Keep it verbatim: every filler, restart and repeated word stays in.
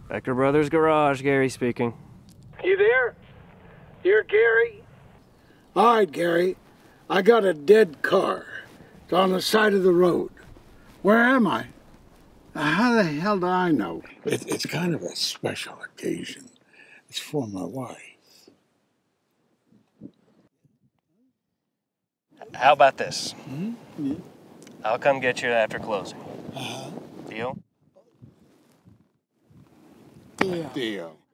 Becker Brothers Garage, Gary speaking. You there? Here, Gary? All right, Gary. I got a dead car. It's on the side of the road. Where am I? How the hell do I know? It, it's kind of a special occasion. It's for my wife. How about this? Mm-hmm. Yeah. I'll come get you after closing. Uh-huh. Deal? Deal. Deal.